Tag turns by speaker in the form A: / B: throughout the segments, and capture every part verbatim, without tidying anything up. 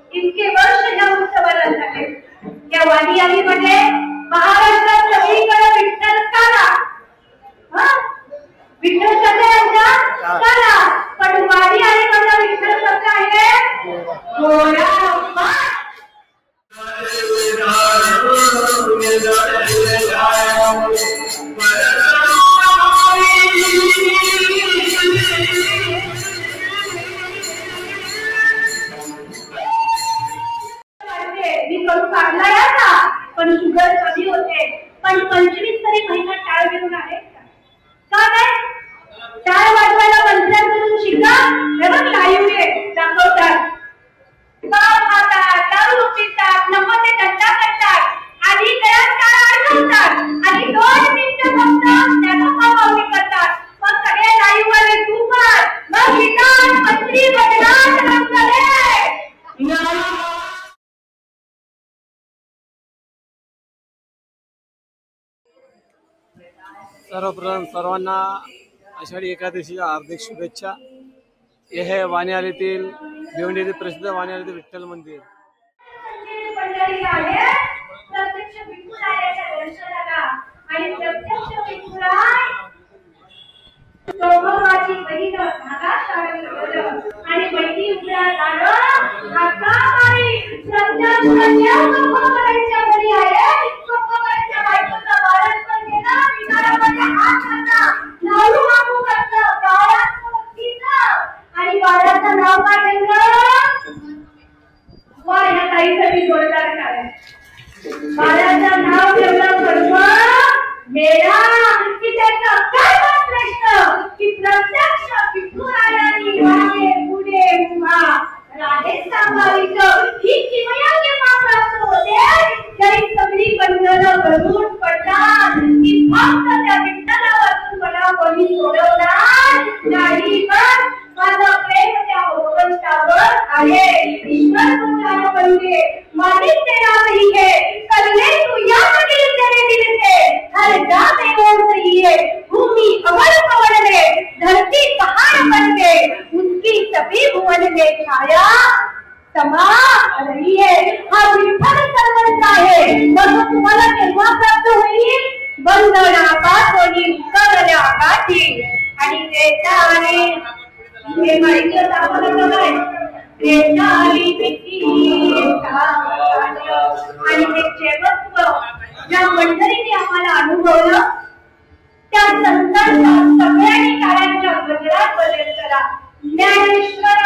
A: इतके वर्ष या उत्सवाला झाले। या वाणी आलीमध्ये महाराष्ट्रात सगळीकडे विठ्ठल काला, विठ्ठल सगळ्यांचा काला, पण वाणी आलीमध्ये विठ्ठल कसा आहे गोरा। पण शुगर कमी होते, पण पंचवीस तरी महिना टाळ घेऊन आहे का काय? टाळ वाजवायला मंत्र्यांकडून शिका, हे बघ लाईव्ह आहे दाखवतात, पाव खातात, दारू पितात, नमते दंडा करतात, आधी गळ्यात टाळ अडकवतात आणि दोन मिनिटं फक्त त्याचा पावली करतात, मग सगळे लाईव्ह वाले झुकतात, मग विधान मंत्री बदलात रंगले।
B: सर्वप्रथम सर्वांना आषाढी एकादशीच्या हार्दिक शुभेच्छा। हे आहे वाणियालीतील भिवंडी येथील प्रसिद्ध वाणियालीतील विठ्ठल मंदिर।
A: आणि बाळाचं नाव काय वा ह्या ताईसाठी जोरदार टाळ्या। बाळाचं नाव ठेवलं कर्म मेरा की त्याचं काय श्रेष्ठ की प्रत्यक्ष विठुरायानी मागे पुढे उभा राधे सांभाळीचं ही किमया प्राप्त होते। जरी सगळी बंधनं गळून पडतात की फक्त त्या विठ्ठलापासून मला कोणी सोडवणार नाही, पण माझं प्रेम त्या भगवंतावर आहे। ईश्वर तुझ्या बनले मालिक तेरा नहीं है, कल्ले तू या दिल तेरे दिल से, हर जाते और सही है, भूमि अमर पवन में धरती पहाड़ बन के उसकी सभी भुवन में छाया समा रही है। हा विठ्ठल सर्वंचा आहे, मग तुम्हाला केव्हा प्राप्त होईल? बंधना पासोनी करल्या गाठी आणि त्याने हे माहिती दाखवलं काय रेचाली भीती आणि ते जेवत्व ज्या मंडळीने आम्हाला अनुभवलं त्या संतांचा सगळ्यांनी टाळ्यांच्या गजरात बदल करा। ज्ञानेश्वर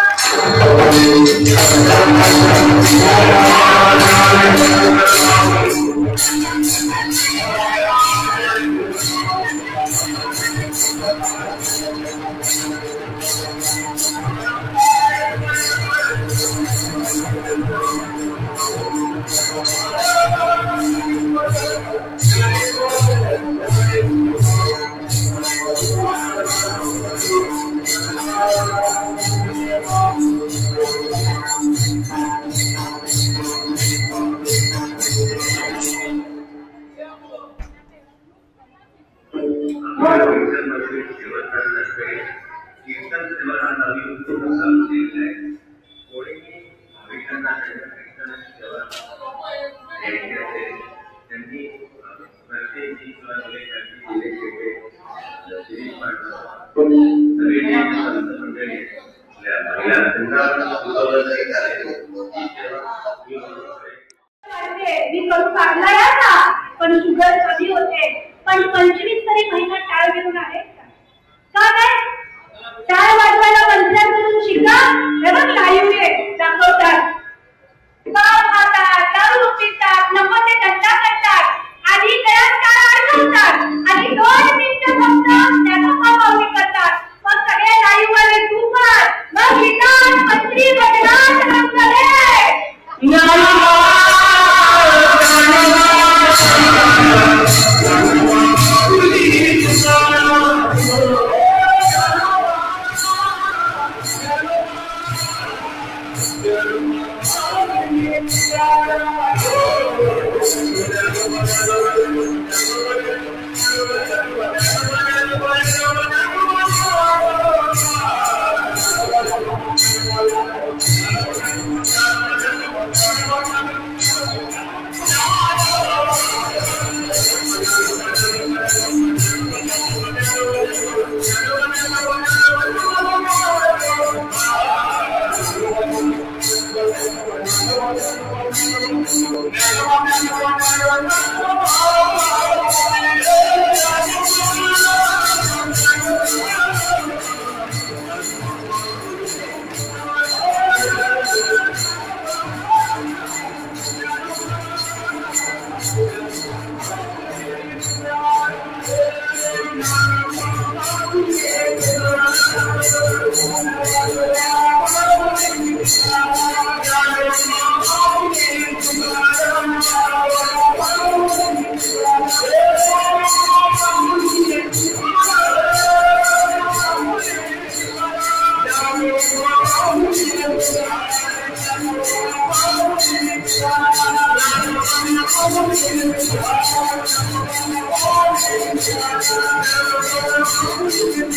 A: पण शुगर कमी होते, पण पंचवीस तरी महिना टाळ घेऊन आहे का काय? टाळ वाजवायला मंत्र्यांकडून शिका, हे बघ लाईव्ह आहे दाखवतात, पाव खातात, दारू पितात, नमते दंडा करतात, आधी गळ्यात टाळ अडकवतात आणि दोन मिनिटं फक्त त्याचा पावली करतात, मग सगळे लाईव्ह वाले झुकतात, मग विधान मंत्री बदलात रंगले।
C: Thank you.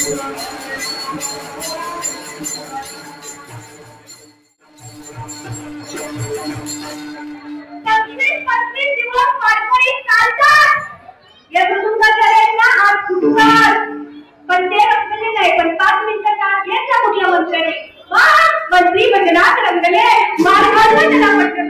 A: पंचवीस पंचवीस दिवस पाठवणी चालतात. या कुटुंबाचार्यांना हात फुटतात. पण ते रंगले नाही. पण पाच मिनिटं आत घेतला कुठल्या मंत्र्याने. वा मंत्री बदनात रंगले. मार घालून त्याला पटकन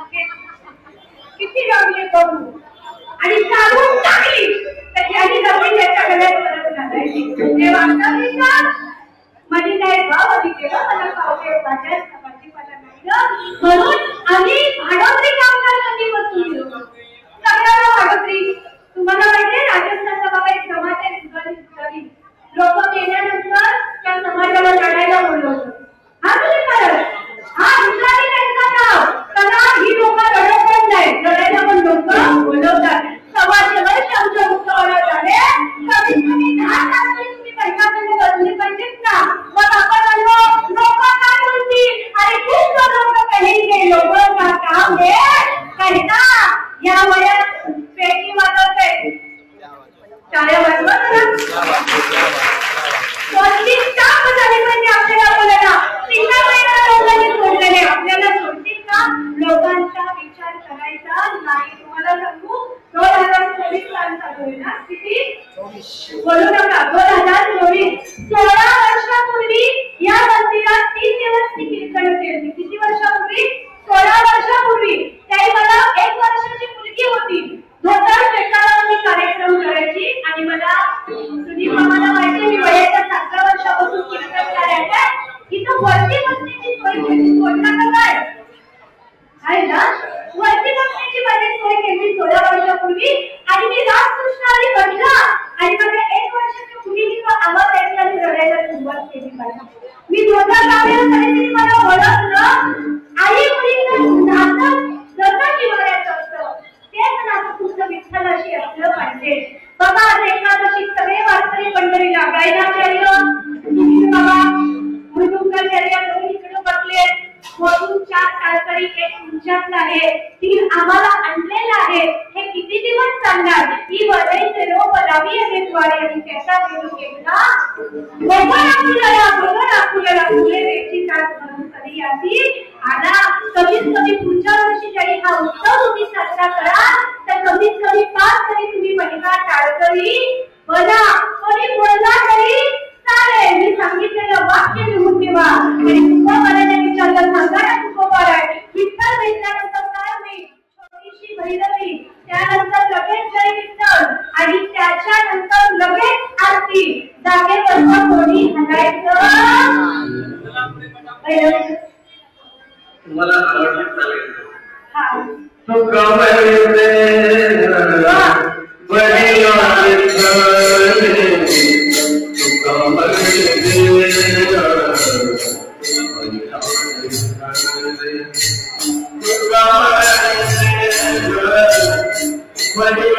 A: किती रंगले बघू. आणि चालवून टाकली. तर याने जमीन त्याच्या गळ्यात परत घालायची. ते वाचताच का माझी नाही भाव आधी केलं मला पावले भाज्या चपाती पाला नाही म्हणून आम्ही भाडोत्री कामगार कधी बसून गेलो. सगळ्यांना भाडोत्री. तुम्हाला माहितीये राजस्थानचा बाबा एक समाज आहे सुधारी लोक मेल्यानंतर त्या समाजाला लढायला बोलवलं. हा तुम्ही करत हा दुसरा त्यांचा नाव त्यांना ही लोक लढत पण नाही. लढायला पण लोक बोलवतात. सव्वाशे वर्ष आमच्या मुक्तवाला झाले. कमीत कमी दहा तास तुम्ही बैठकांना बसले पाहिजेत ना. मग आपण म्हणलो लोक काय बोलतील. अरे खूप लोक कहेंगे लोगों का काम है कहना. या वयात पेटी वाजवते टाळ्या वाजवत ना. कोणती टाप झाली पाहिजे आपल्याला बोलायला. तिला महिना लोकांनी सोडलेले आपल्याला सोडतील का. लोकांचा विचार करायचा नाही. तुम्हाला सांगू दोन हजार चोवीस साल चालू आहे ना. किती बोलू नका. दोन हजार चोवीस सोळा वर्षापूर्वी या मंदिरात तीन दिवस ती कीर्तन केली. किती वर्षापूर्वी. सोळा वर्षापूर्वी. त्याही मला एक वर्षाची मुलगी होती. धोतर पेटाळून मी कार्यक्रम करायची. आणि मला सुनील मामाला माहिती मी वयाच्या सातव्या वर्षापासून कीर्तन करायचं. इथं वरती बसण्याची सोय केली. सोडला का काय आहे ना. वरती बसण्याची माझी सोय केली सोळा वर्षापूर्वी. आणि मी रामकृष्णारी म्हटलं. आणि माझ्या एक वर्षाच्या मुलीने तो आवाज ऐकला आणि रडायला सुरुवात केली. मी धोतर लावलेलं तरी मला ओळखलं. आई मुलीचं नातं जसं जिव्हाळ्याचं असतं तेच नातं तुमचं विठ्ठलाशी असलं पाहिजे. बाबा आज एकादशी सगळे वारकरी पंढरीला गायनाचार्य सुनील बाबा मृदुंगाचार्य दोन इकडे बसले. वरून चार टाळकरी एक तुमच्यातला आहे. तीन आम्हाला आणलेला आहे. हे किती दिवस चालणार. ही वरईचे रोप लावी आहे द्वारे आणि त्याचा वेळ केला. बघा आपल्याला बघा आपल्याला फुले वेची ताट भरून कधी याची आला. कमीत कमी पुढच्या वर्षी जरी हा उत्सव तुम्ही साजरा करा तर कमीत कमी पाच तरी तुम्ही महिला टाळकरी बना. कोणी बोलला तरी चालेल. मी सांगितलेलं वाक्य लिहून ठेवा. आणि तुकोबाराने विचारलं सांगा ना तुकोबाराय विठ्ठल भेटल्यानंतर काय होईल. छोटीशी भैरवी त्यानंतर लगेच जय विठ्ठल आणि त्याच्यानंतर लगेच आरती. जागेवर कोणी हलायचं.
C: तुम्हाला आवडली चालेल.
A: हा
C: तुका बळीले बळी वाले तुका बळीले तुका बळी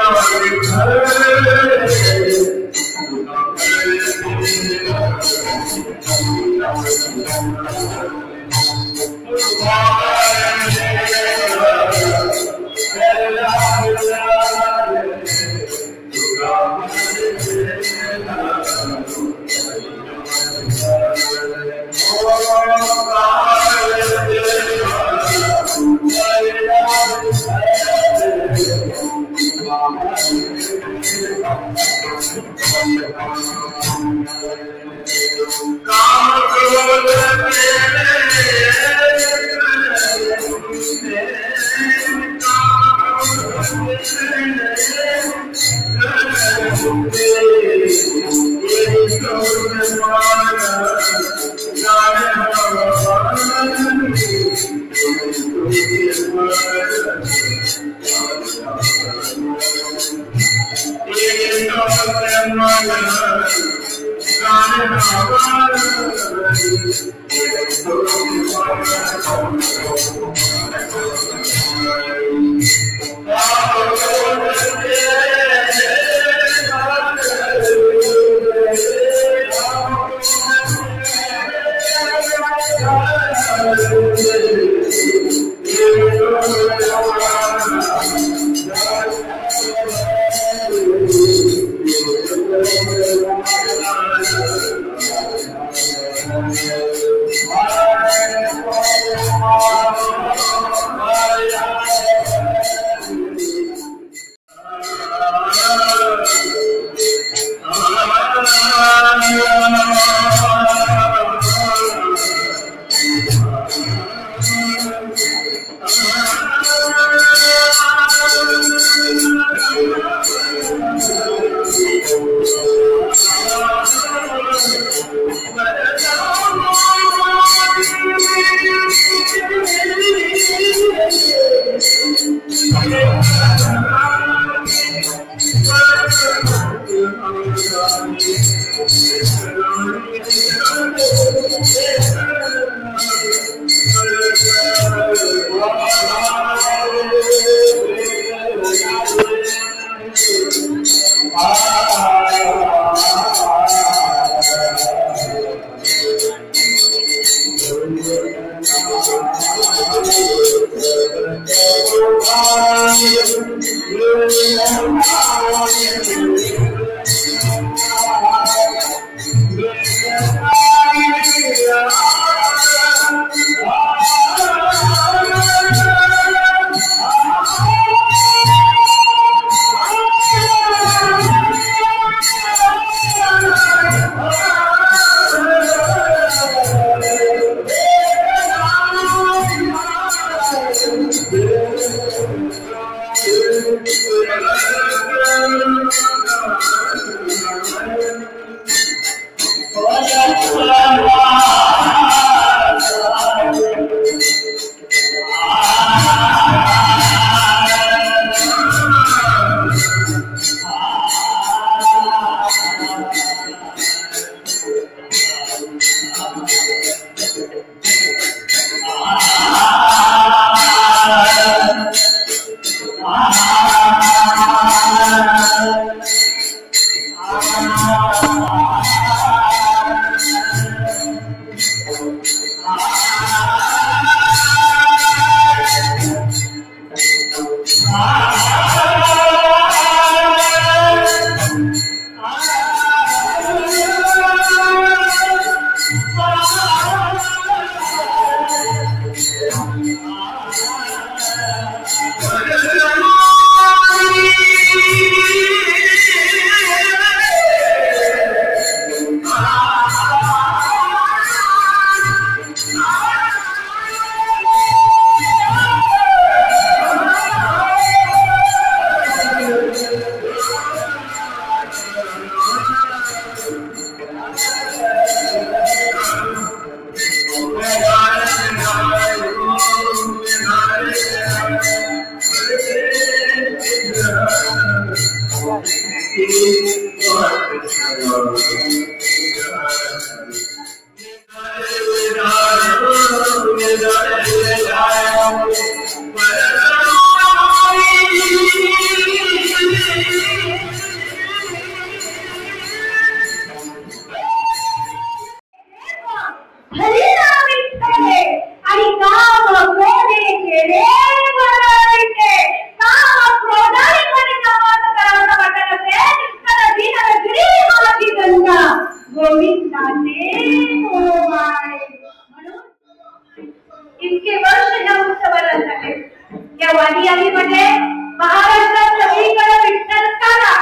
A: इतके वर्ष ह्या उत्सवाला झाले. या वाणियालीमध्ये महाराष्ट्रात सगळीकडे विठ्ठल काला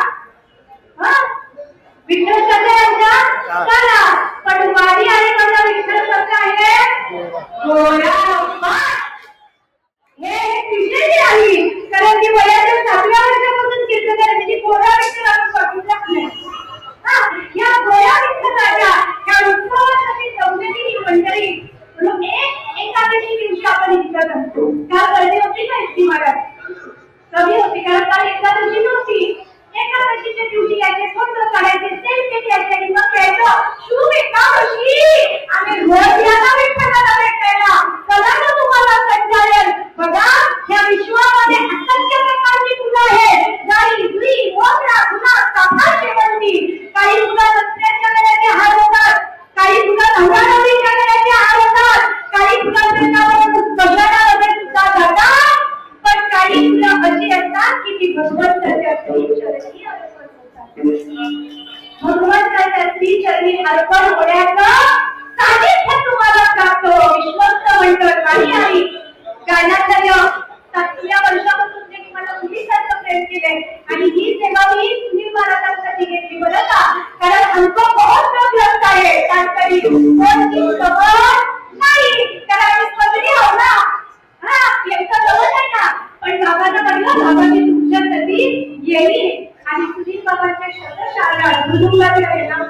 A: विठ्ठल सगळ्यांचा काला, पण वाणियालीमध्ये विठ्ठल कसं आहे गोरा. हे विशेष आहे कारण ती वयाच्या सातव्या वर्षापासून कीर्तन करायची. गोरा विठ्ठल आपण पाठवून टाकले. या गोरा विठ्ठलाच्या या उत्सवासाठी जमलेली ही मंडळी म्हणून एक एकादशी दिवशी आपण इतकं करतो. त्या गर्दी होती का इतकी महाराज कमी होती कारण काल एकादशी नव्हती. एकादशीच्या दिवशी याचे फोटो काढायचे सेल्फी घ्यायचे आणि मग यायचं शुभ एकादशी आम्ही रोज याला विठ्ठलाला भेटायला. कदा ना तुम्हाला कंटाळेल. बघा या विश्वामध्ये असंख्य प्रकारची फुलं आहेत. जाई जुई मोगरा गुलाब चाफा शेवंती. काही फुलं दसऱ्याच्या वेळेचे हार होतात, काही फुलं नवरात्रीच्या वेळेचे हार होतात, काही फुलं भगवानामध्ये सुद्धा जातात, पण काही फुलं अशी असतात की ती भगवंताच्या श्रीचरणी अर्पण होतात. भगवंताच्या श्रीचरणी अर्पण होण्याचं सानिध्य तुम्हाला प्राप्त हो. विश्वस्त मंडळ काही आहे गाण्याच्या सातव्या वर्षापासून ते मला मुलीसारखं प्रेम केलंय आणि ही सेवा मी सुनील महाराजांसाठी घेतली बरं का. कारण हमको बहुत लोग लगता है तांतरी कोणती खबर नाही कारण आम्ही पदरी आहो ना. हा एकटा जवळ आहे ना, पण बाबांना म्हटलं बाबांनी तुमच्यासाठी येईल आणि सुनील बाबांच्या शब्दशाला गुरुंगाचे आहे ना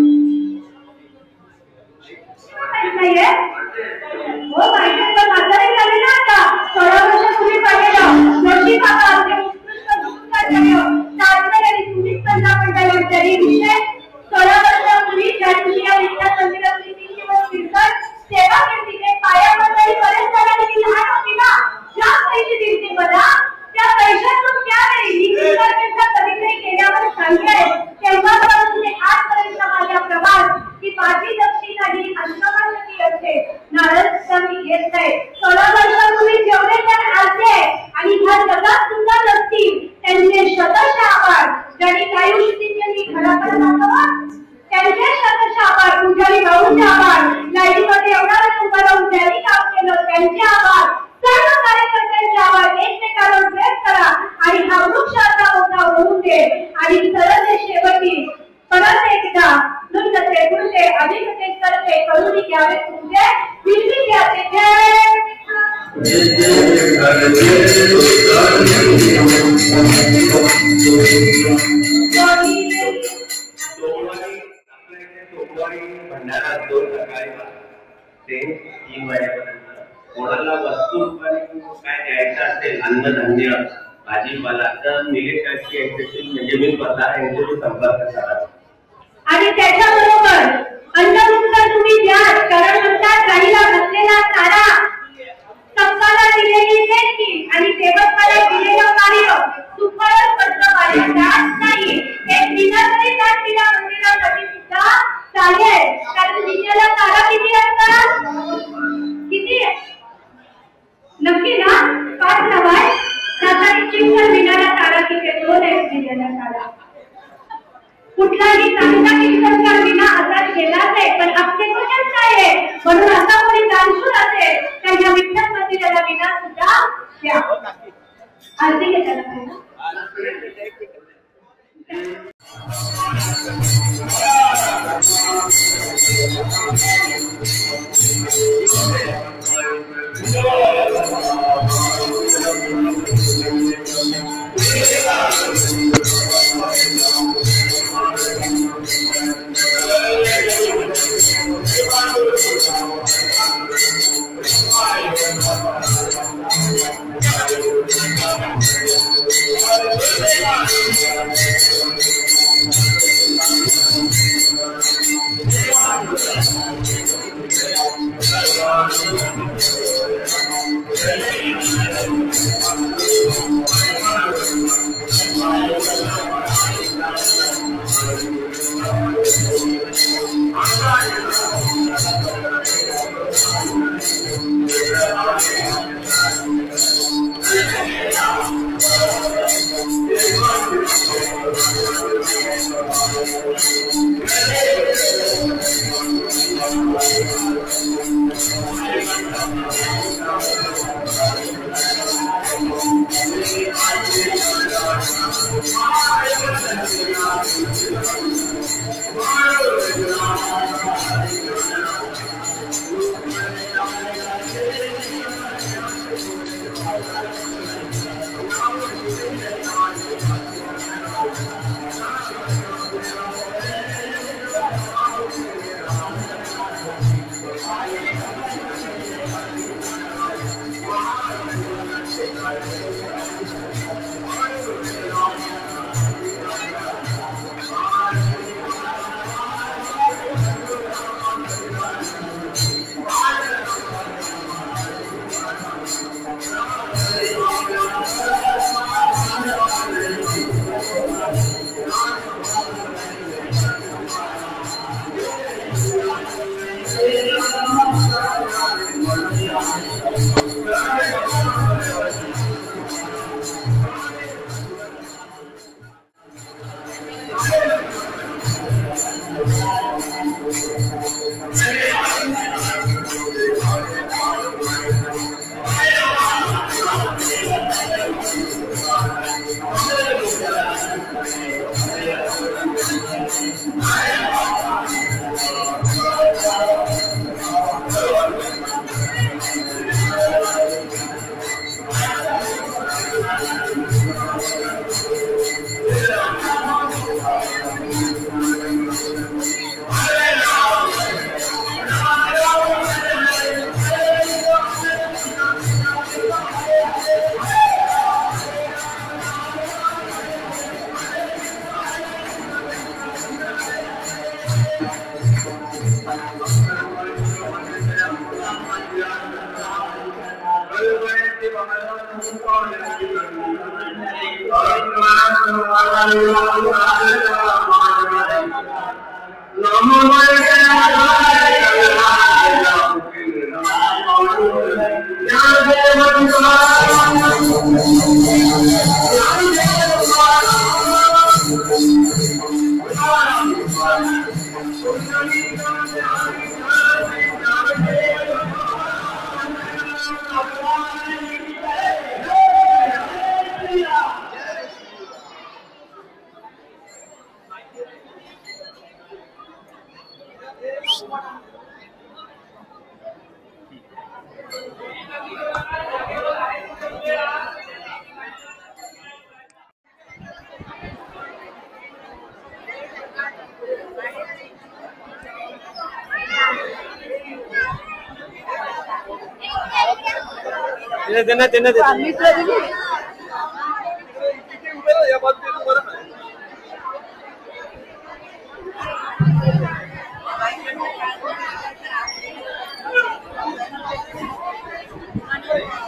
A: नाहीये हो माहिती पण म्हातारी झाली ना आता. सोळा वर्षापूर्वी पाहिलेलं जोशी बाबा आमचे उत्कृष्ट दुःखाचार्य साधने आणि तुम्हीच त्यांना म्हणता तरी विषय सोळा वर्षापूर्वी ज्या दिवशी या विठ्ठल मंदिरातली तीन दिवस कीर्तन सेवा केली तिथे पायामध्ये बरेच जणांनी लहान होती ना ज्या पैसे दिलते बघा त्या पैशातून त्यावेळी मी कीर्तनचा कधीतरी केल्यावर सांगेल तेव्हापासून ते आजपर्यंत माझ्या प्रवास की माझी दक्षिणा ही अंतमानची असते. नारळ सुद्धा मी घेत नाही. सोळा वर्षापूर्वी जेवढे जण आलते आणि ह्या जगात सुद्धा नसतील त्यांचे शतशः आभार. ज्यांनी आयुष्याचे मी खराखर दाखवा त्यांचे शतशः आभार. पुजारी भाऊंचे आभार. लाईनीमध्ये एवढा वेळ उभा राहून त्यांनी काम केलं त्यांचे आभार. सर्व कार्यकर्त्यांचे आभार. एकमेकांवर प्रेम करा आणि हा वृक्ष आता मोठा होऊन दे आणि सरळ ते शेवटी परत एकदा नुसते गुरुचे अधिकते करते करून घ्यावे तुमचे दिल्ली घ्यावे जय
C: भंडारा दोन सकाळी ते तीन वाजेपर्यंत कोणाला वस्तू काय द्यायचं असेल अन्नधान्य भाजीपाला तर निलेश काटके यांच्याशी म्हणजे मी स्वतः यांच्याशी संपर्क करा
A: आणि त्याच्याबरोबर अन्न सुद्धा तुम्ही द्या. कारण म्हणतात गाईला घातलेला चारा सप्पाला दिलेली देणगी आणि सेवकाला दिलेलं कार्य सुफळ पत्र वाढतात नाही. एक दिनातरी त्या तिला मंदिरासाठी सुद्धा चालेल. कारण दिलेला चारा किती असतात किती नक्की ना पाच नवाय सातारी चिंतन विनाला चारा किती दोन आहे दिलेला चारा. कुठलाही चांगला कीर्तनकार विना असा घेणार नाही. पण आपले वचन काय आहे म्हणून असा कोणी दानशूर असेल तर या विठ्ठल मंदिराला विना सुद्धा द्या. आरती घेताना पाहिजे
C: Thank you.
B: Dena Dena Dena